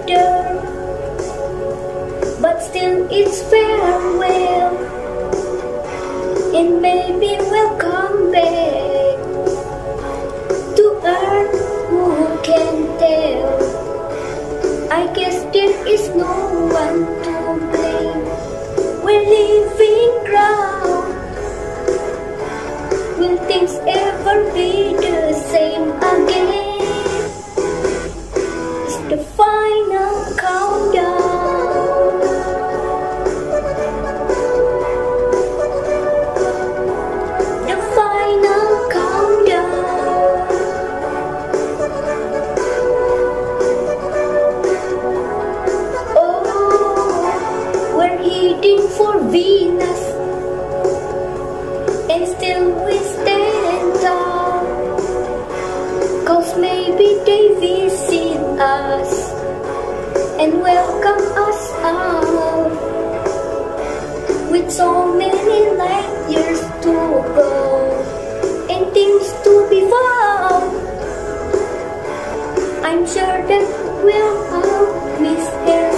together, but still it's farewell, and maybe we'll come back to earth, who can tell? I guess there is no one to blame. We're living ground. Will things ever be the same again? It's the final countdown. The final countdown. Oh, we're heading for Venus, and still we stand tall, 'cause maybe they visit us and welcome us all, with so many light years to go and things to be found. I'm sure that we'll all miss her